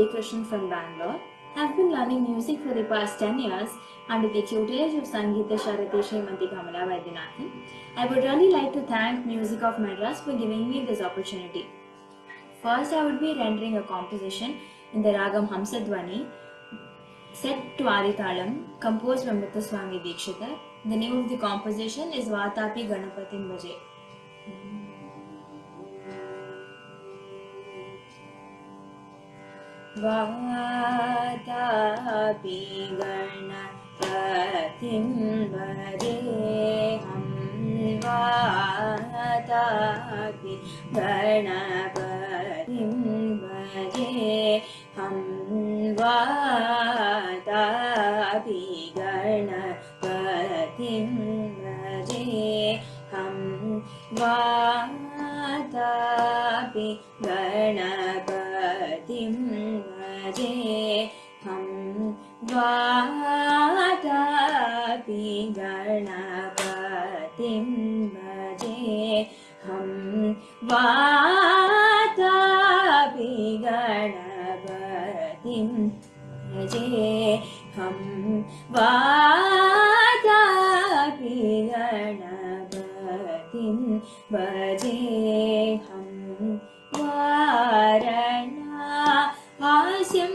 Krishnan from Bangalore. I've been learning music for the past 10 years under the tutelage of Sangeeta Sharati Srimanti Kamala Vaidyanathan. I would really like to thank Music of Madras for giving me this opportunity. First, I would be rendering a composition in the Ragam Hamsadvani, set to Adithalam, composed by Muthuswami Dikshitar. The name of the composition is Vatapi Ganapatin Bhaje. Vatapi Ganapatin Bhaje Ham Vatapi Ganapatin Bhaje Ham Vatapi Ganapatin Bhaje Ham Vatapi Ganapatin Bhaje Ham Vatapi Ganapatin Bhaje Ham Vatapi Ganapatin Bhaje Ham Vatapi Ganapatin Bhaje Ham Varana Hasyam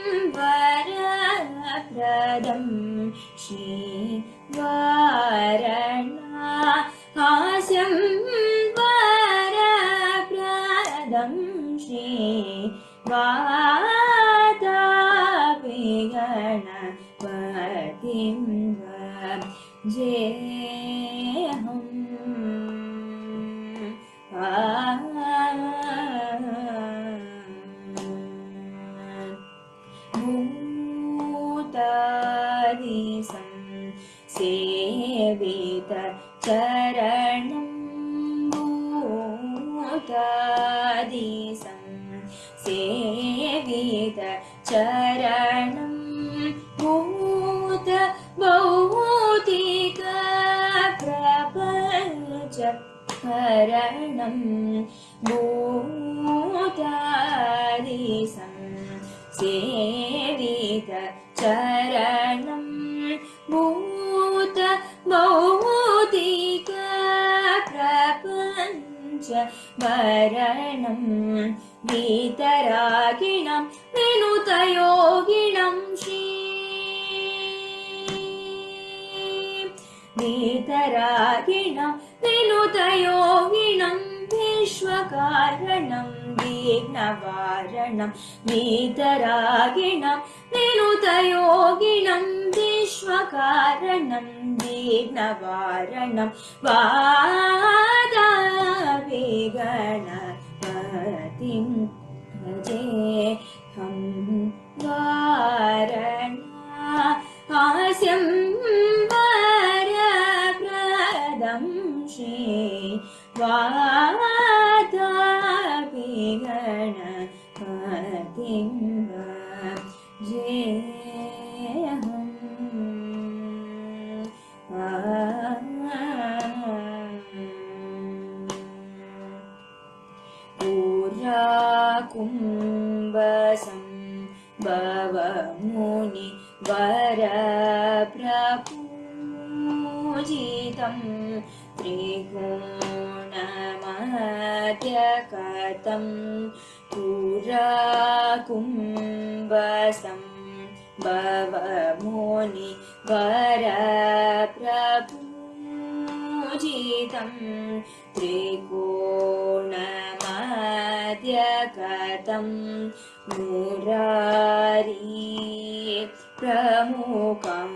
Varapradam Shri Varana Hasyam Varapradam Shri Vatapi Ganapatin Bhaje Ham Bhutadisam Sevita Charanam Bhutadisam Sevita Charanam Bhuta Bhautika Prapancha Karanam Bhutadisam Sevita Charanam Bhuta Bhautika Prapancha Varanam Vitaraginam Vinutayoginam Shri Vitaraginam Vinutayoginam Vishwakaranam Vignavaranam Vitaraginam Vinutayoginam Vishwakaranam Vignavaranam Vatapi Ganapatin Bhaje Ham Varana Hasyam Varapradam Shri Vatapi Ganapatin Bhaje Ham Pura Kumbhasam Bhavamuni Varaprapujitam Trigunamadhyakatam Pura Kumbhasam Bhavamuni Varaprapujitam Trigunamadhyakatam Murari Pramukam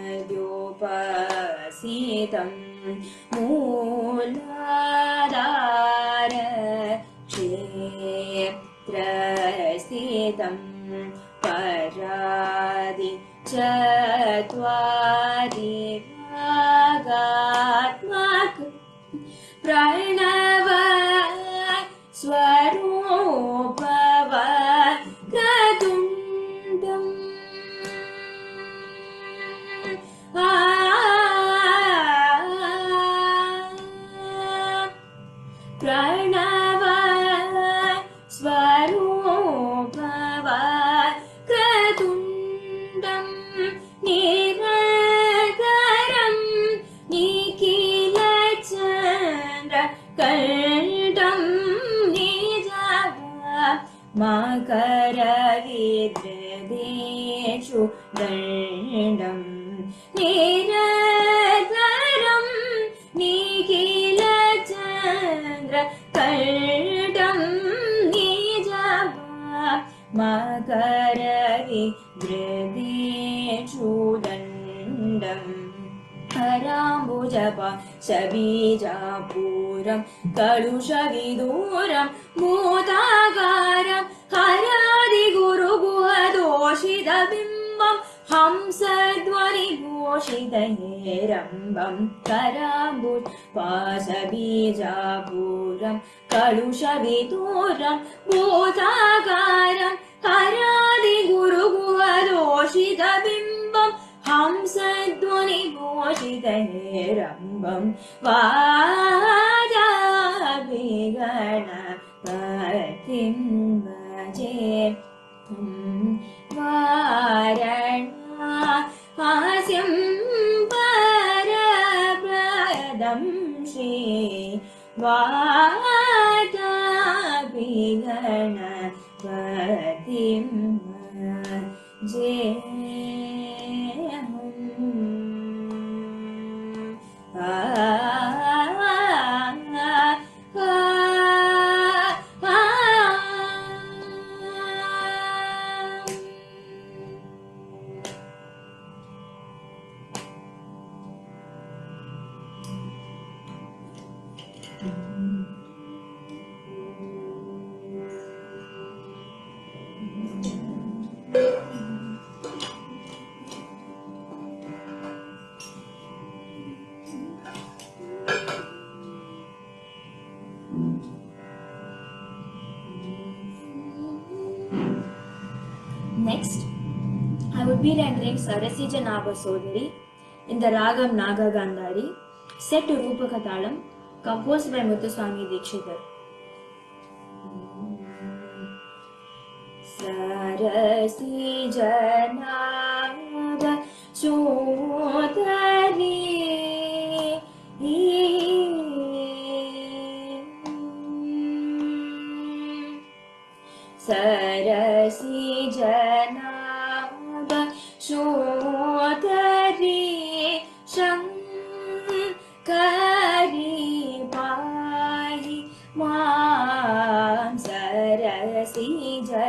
Dyopasitam Mooladhara Kshetrasitam Paradi Chatvari Ragatmak Pranava Swarupava Katundam Pranava Swarupava हृदेषु दण्डं निरन्तरं निखिलचन्द्रकण्डं मकरविवृदेषु दण्डम् कराम्बुजपाशबीजापूरं कलुषविदूरं भूतागारं हरादिगुरुगुहदोषितबिम्बं हंसध्वनिघोषितहेरम्बं कराम्बुजपाशबीजापूरं कलुषविदूरं भूतागारं हरादिगुरुगुहदोषितबिम्बं हंसध्वनिघोषितहेरम्बं वाजाभिगणपतिं भजे वारणास्यं परप्रदं श्री वाजाभिगणपतिं भजे Next, I would be rendering Sarasija Nabasodari in the Ragam Naga Gandhari, set to Rupaka Talam, composed by Muthuswami Dikshitar. Sarasija Nabasodari Sarasija Nabasodari Shankari Pahi Mam Sarasija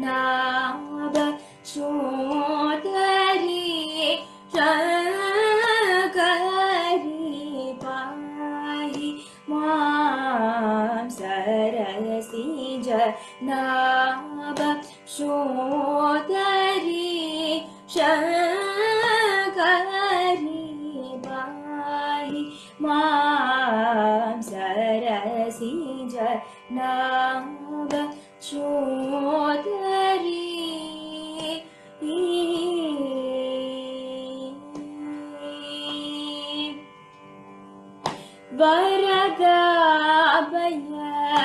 Nabasodari Shankari Pahi Mam Sarasija Nabasodari Shankari Pahi Mam Sarasija Nabasodari Varadabhaya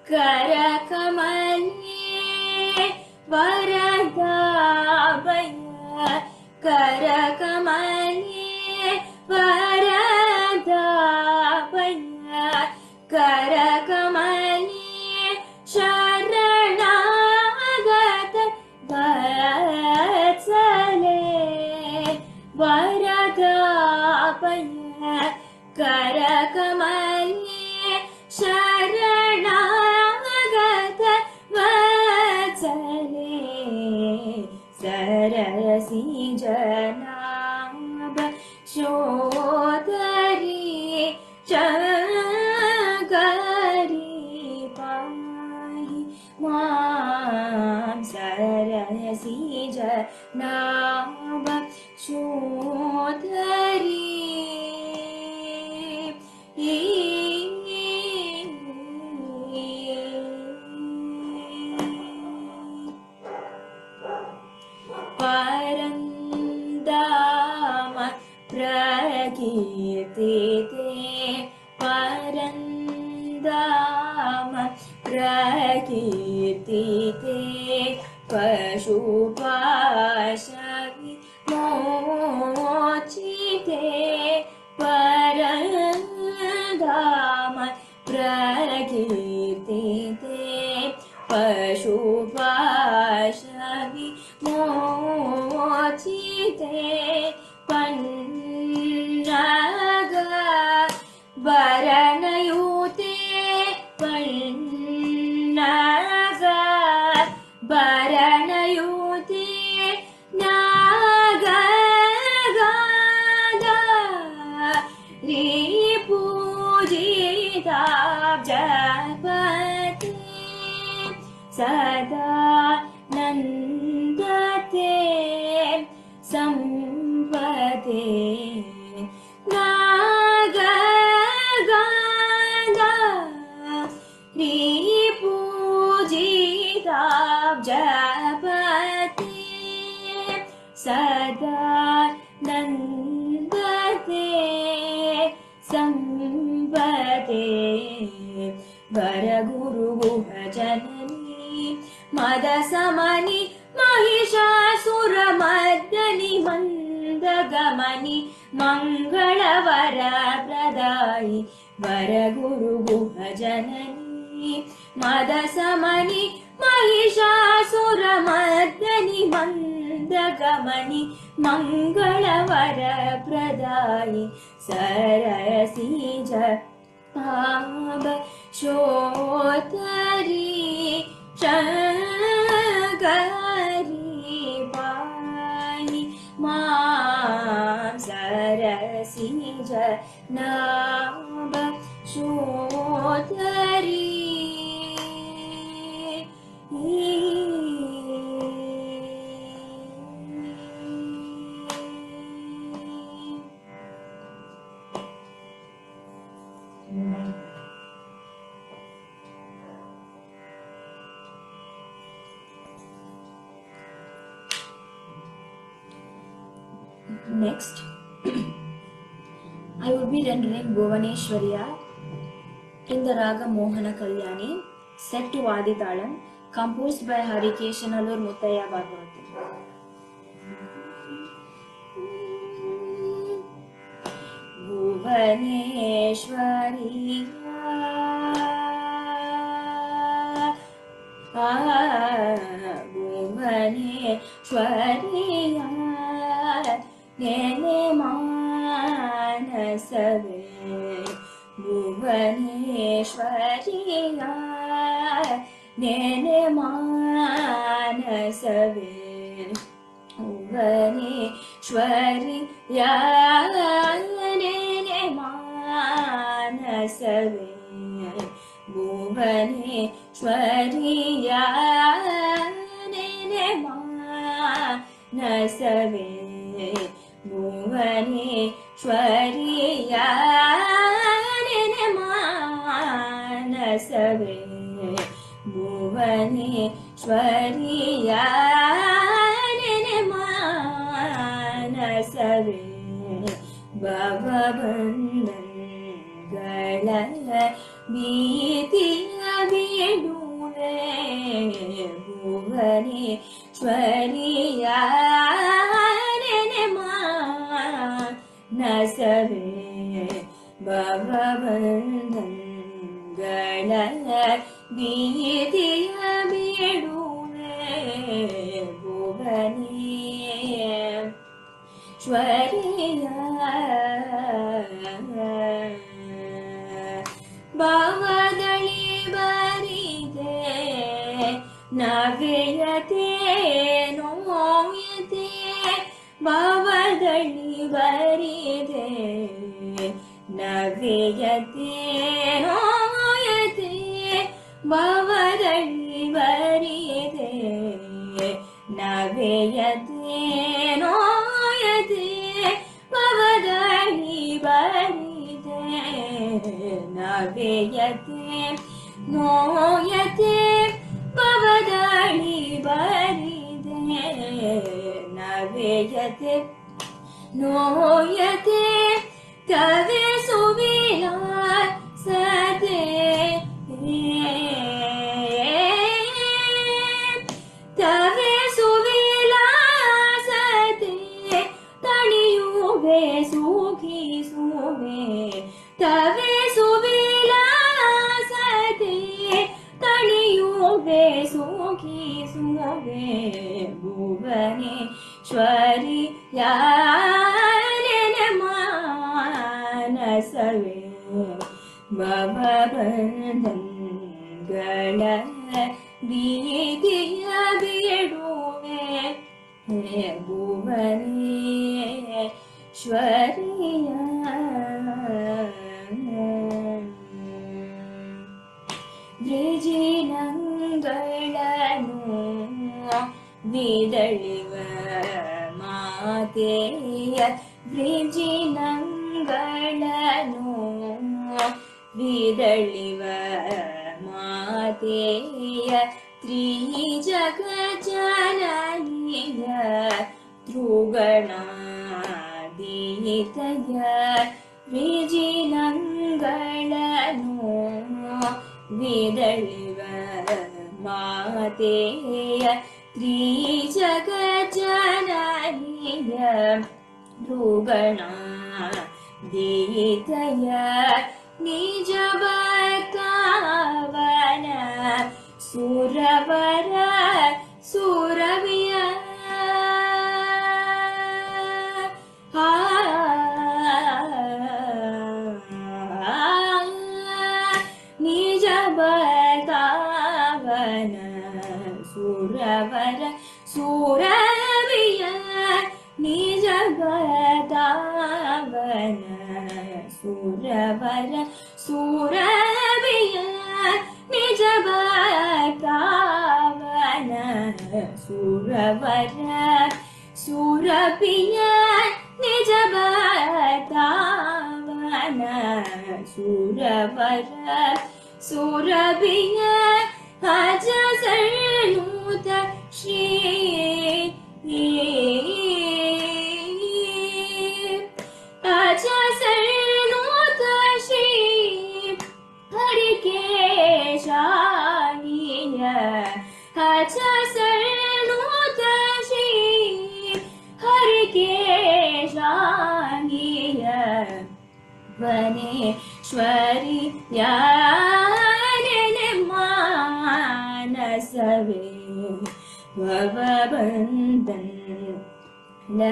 Karakamanye Varadabhaya Karakamanye Varadabhaya Karakamanye Sharanagata Vatsale Varadabhaya Karakamanye Sharanagata Vatsale Sarasija Nabasodari Shankari Pahi Mam Sarasija Nabasodari Parandama prakirtite Parandama prakirtite Pashupashavi mochite Parandama prakirtite Pashupashavi mochite पन्नग बरणयुते पन्नग बरणयुते नागगाद रिपूजिताब्जपते सदा नन्दते सम्पते नागगाद रिपूजिताब्जपते सदा नन्दते सम्पते वरगुरुगुहजननी मदसमनि महिषासुरमर्दनि मन्दगमनि मङ्गलवरप्रदायि वरगुरुगुहजननी मदसमनि महिषासुरमर्दनि मन्दगमनि मङ्गलवरप्रदायि सरसिज आब शोतरी शंकरी पाहि मां सरसिज नाब शोतरी Next, I will be rendering Bhuvaneshwariya in the Raga Mohana Kalyani, set to Adi Talam, composed by Harikeshanallur Muttaya Bhagavati. Bhuvaneshwariya Nene Manasave Bhuvaneshwariya Nene Manasave Bhuvaneshwariya Nene Manasave Bhuvaneshwariya Nene Manasave Bhuvaneshwariya Nene Manasave Bhuvaneshwariya Nene Manasave Bhavabandhangala Bhitiya Biduve Bhuvaneshwariya Nasave Bhavabandhangala Bhitiya Biduve Bhuvaneshwariya Bhavadali barite Naveyate noyate Bhavadali barite Naveyate noyate Bhavadali barite Naveyate noyate Bhavadali barite Naveyate noyate Bhavadali barite Naveyate noyate Tave suvilar sate Tave suvilar sate Taniyuve sukhi suve Tave suvilar sate Taniyuve sukhi suve Bhuvane Bhuvaneshwari ಮಾನಸವೇ ಭವಬಂಧನಗಳ ಭೀತಿಯ ಬಿಡುವೆ ಭುವನೇಶ್ವರಿಯ ವಿಜಿನಂಗಳನು ವಿದಳಿವ ಮಾತೆಯ ವಿಜಿನಂಗಳನು ವಿದಳಿವ ಮಾತೆಯ ತ್ರಿಜಗಜನನಿಯ ಧ್ರುಗಣಾದೀತಯ ವಿಜಿನಂಗಳನು ವಿದಳಿವ ಮಾತೆಯ ತ್ರಿಜಗಜನನಿಯ ಧ್ರುಗಣಾದೀತಯ ನಿಜ ಬಕಾವನ ಸುರವರ ಸುರವಿಯ ನಿಜ ಬಕಾವನ ಸುರವರ ಸುರವಿಯ ನಿಜ ಬಕಾವನ ಸುರವರ ಸುರವಿಯ ನಿಜ ಬಕಾವನ ಸುರವರ ಸುರಪಿಯ ನಿಜ ಬಕಾವನ ಸುರವರ ಸುರಪಿಯ ಅಜ ಸರ್ಣೂತ ಶ್ರೀ ಅಜ ಸರ್ಣೂತ ಶ್ರೀ ಹರಿಕೇಶಾನಿಯ ಅಜ ಸರ್ಣೂತ ಶ್ರೀ ಹರಿಕೇಶಾನಿಯ ಭುವನೇಶ್ವರಿ ಮಾನಸವೇ ಭವಬಂಧನ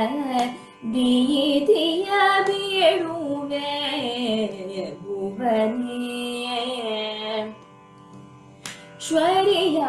ಭೀತಿಯ ಬಿಡುವೆ ಭುವನೇಶ್ವರಿಯ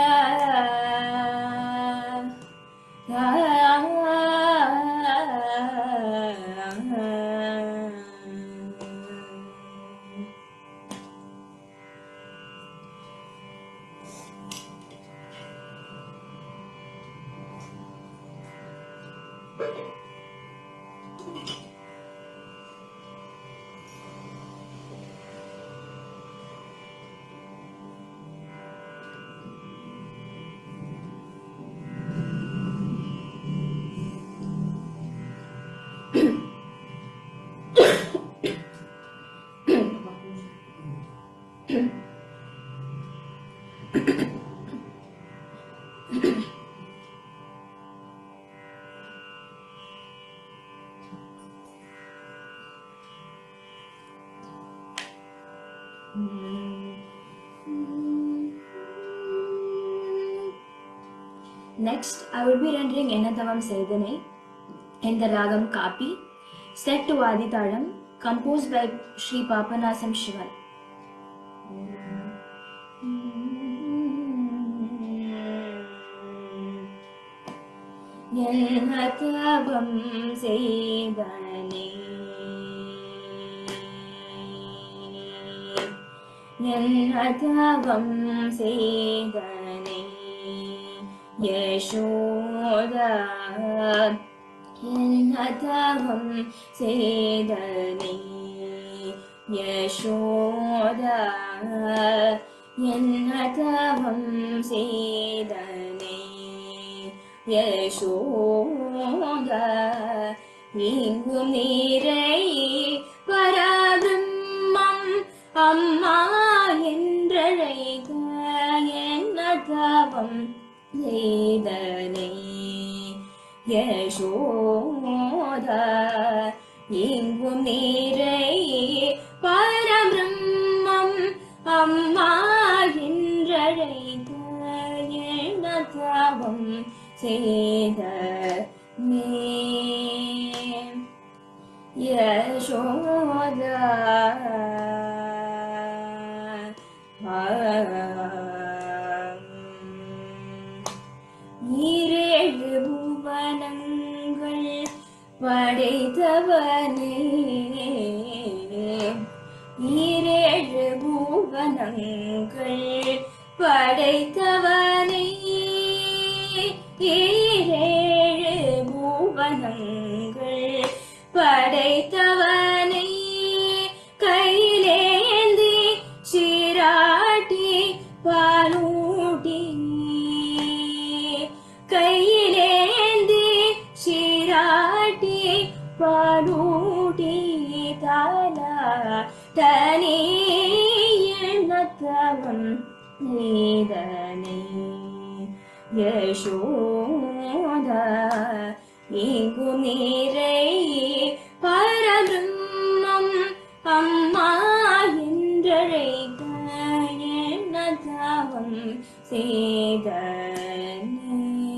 Next, I will be rendering Enathavam Seidane in the Ragam Kapi, set to Aditalam, composed by Sri Papanasam Shivan. Enathavam Seidane, Enathavam Seidane, Yashoda, Enathavam Seidane, Yashoda, Enathavam Seidane, Yashoda, Ingum Nirai Parabrahmam Amma Endraiga Enathavam Seidane, Yashoda, Ingum Nirai Parabrahmam Amma Endraiga Enathavam செய்தனே Yashoda ஈரேழு புவனங்கள் படைத்தவனே ஈரேழு புவனங்கள் படைத்தவனே ஈரேழு புவனங்கள் படைத்தவனே கையிலேந்தி சீராட்டி பாலூட்டி கையிலேந்தி சீராட்டி பாலூட்டி தாலா தனி எண்ணத்தவம் நீதனே யசோதா இங்கு நீரை பரபிரம்மம் அம்மா என்றழைக்க எண்ணத்தவம் செய்தனே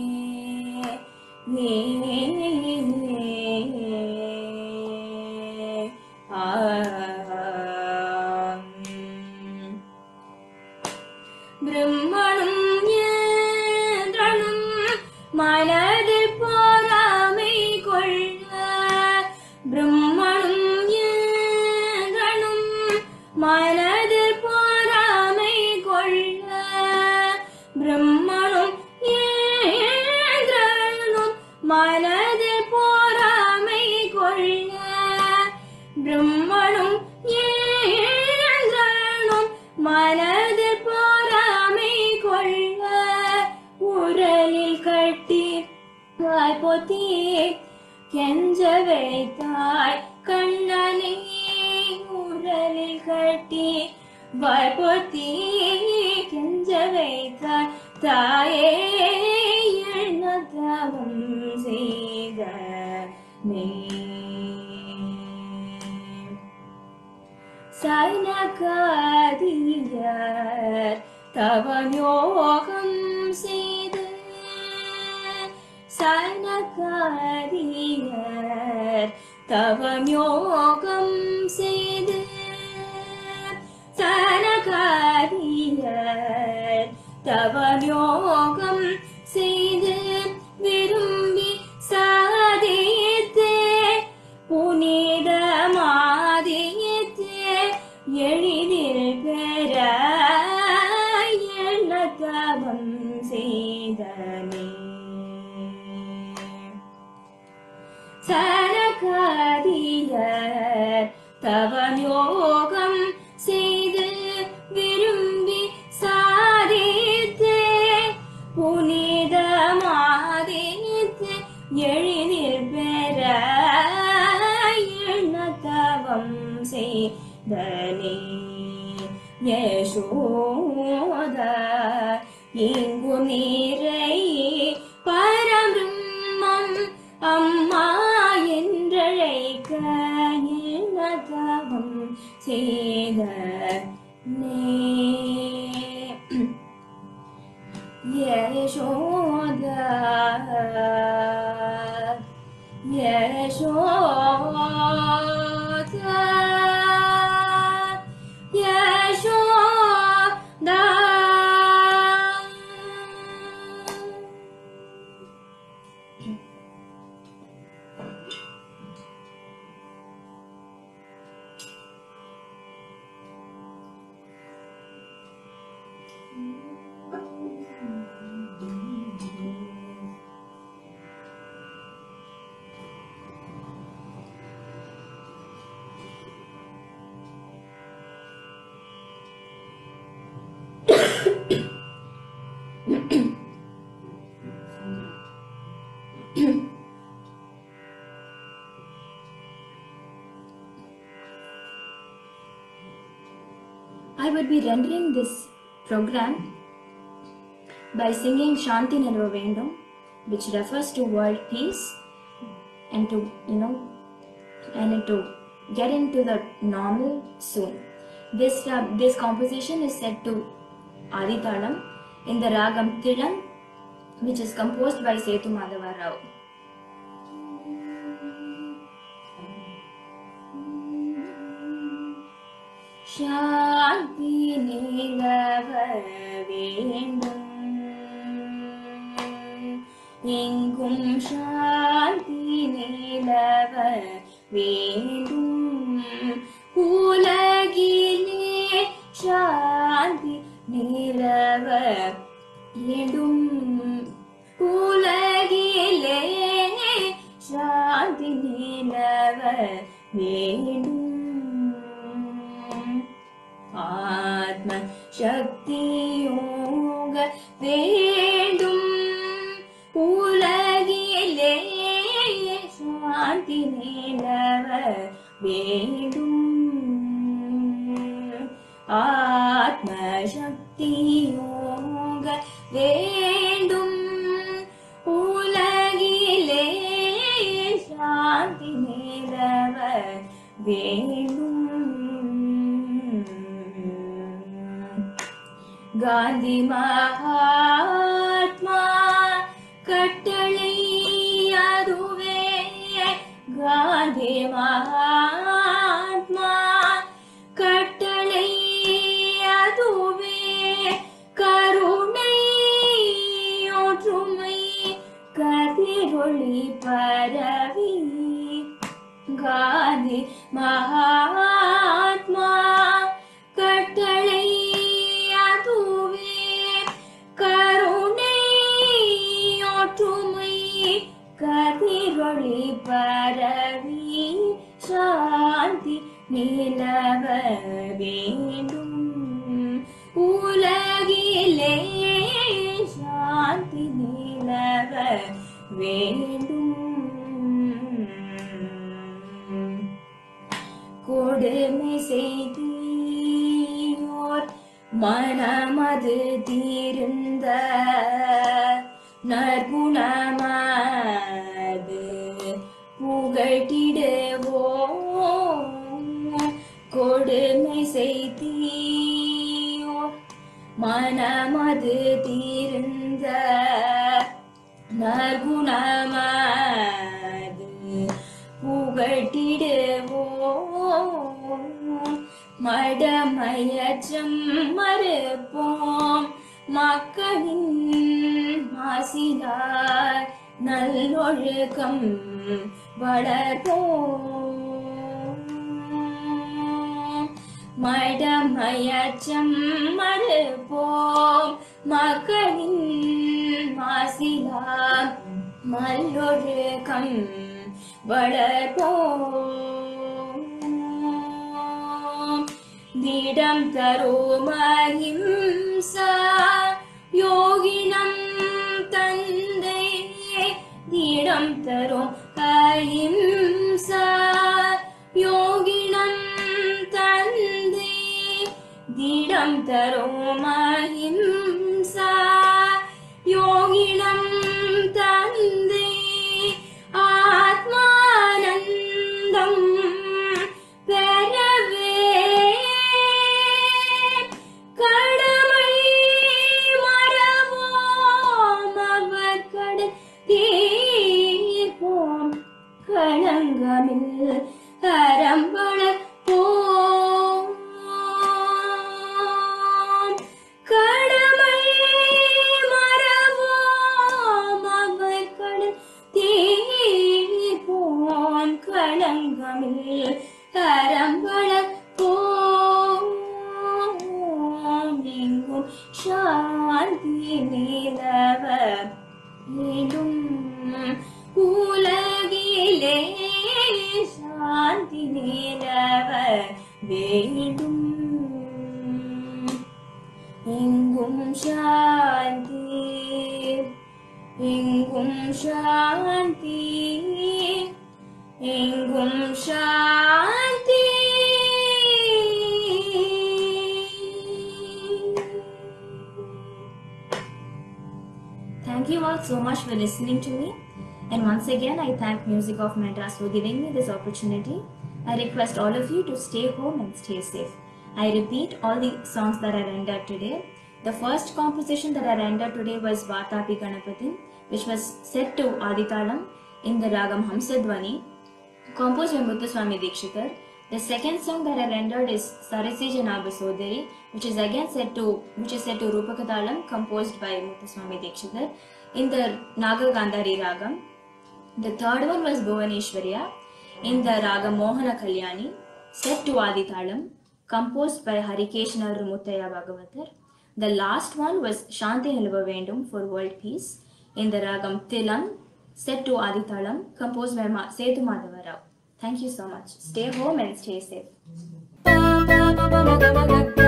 பிரம்மனும் இந்திரனும் மனதில் பொறாமை கொள்ள பிரம்மனும் இந்திரனும் மனதில் பொறாமை கொள்ள பிரம்மனும் இந்திரனும் மனதில் பொறாமை கொள்ள பிரம்மனும் இந்திரனும் மனதில் பொறாமை கொள்ள உரலில் கட்டி வாய்ப்பொத்தி கெஞ்ச வைத்தாய் கண்ணனை உரலில் கட்டி வாய்ப்பொத்தி கெஞ்ச வைத்தாய் தாயே எண்ணத்தவம் செய்தனே சனகாதியர் தவயோகம் செய்து சனகாதியர் தவயோகம் செய்து சனகாதியர் தவயோகம் செய்து விரும்பி சாதித்து புனிதமாதித்து எளிதில் பெற எண்ணத்தவம் செய்தனே சனகாதியர் தவயோகம் செய்து விரும்பி சாதித்து புனிதமாதித்து எளிதில் பெற எண்ணத்தவம் செய்தனே யசோதா இங்கு நீரை பரபிரம்மம் அம்மா என்றழைக்க எண்ணத்தவம் செய்தனே Yashoda Yashoda Yashoda I would be rendering this program by singing Shanti Nilva Vendum, which refers to world peace and to, and to get into the normal soon. This composition is set to Aditalam in the ragam Tilam which is composed by Sethu Madhava Rao. Shanti nilava vendum, engum shanti nilava vendum, ulagile shanti nilava vendum, ulagile shanti nilava vendum. Atma Shakti Yoga Vedum, Ulagile Shanti Nilava Vedum. Atma Shakti Yoga Vedum, Ulagile Shanti Nilava Vedum. Gandhi Mahatma Kattalai aduve, Gandhi Mahatma Kattalai aduve, Karunai ஒற்றுமை கதிரொளி பரவி, Gandhi Mahatma Kattalai கதிரொளி பரவி சாந்தி நிலவ வேண்டும், உலகிலே சாந்தி நிலவ வேண்டும். கொடுமை செய்தியோர் மனமது தீர்ந்த நற்குணமது புகட்டிடுவோம், கொடுமை செய்தியோர் மனமது தீர்ந்த நற்குணமது புகட்டிடுவோம், மடமையற்றம் மறுப்போம், மக்களின் ஆசிலார் நல்லொழுக்கம் வளர்ப்போம், மடமையற்றம் மறுப்போம், மக்களின் ஆசிலார் நல்லொழுக்கம் வளர்ப்போம். திடம் தரும் அஹிம்சா யோகினம் தந்தை, திடம் தரும் அஹிம்சா யோகினம் தந்தை, திடம் தரும் அஹிம்சா யோகினம் தந்தை, ஆத்மானந்தம் பெறவே கடமை மறவோம், அவர் கடன் தீர்ப்போம், களங்கமில் அறம் வளர்ப்போம், கடமை மறவோம், அவர் கடன் தீர்ப்போம், களங்கமில் அறம் வளர்ப்போம். எங்கும் சாந்தி நிலவ வேண்டும், உலகிலே சாந்தி நிலவ வேண்டும், எங்கும் சாந்தி, எங்கும் சாந்தி, எங்கும் சாந்தி. Thank you all so much for listening to me, and once again I thank Music of Madras for giving me this opportunity. I request all of you to stay home and stay safe. I repeat all the songs that I rendered today. The first composition that I rendered today was Vatapi Ganapati, which was set to Aditalam in the Ragam Hamsadvani, composed by Muthuswami Dikshitar. The second song that I rendered is Sarasija Nabasodari, which is set to Rupakatalam, composed by Muthuswami Dikshitar in the Naga Gandhari Ragam. The third one was Bhuvaneshwarya in the Raga Mohana Kalyani, set to Aditalam, composed by Harikesh Nalru Muttaya Bhagavatar. The last one was Shanti Nilava Vendum for world peace in the Ragam Tilam, set to Aditalam, composed by Sethu Madhava Rao. Thank you so much. Stay home and stay safe.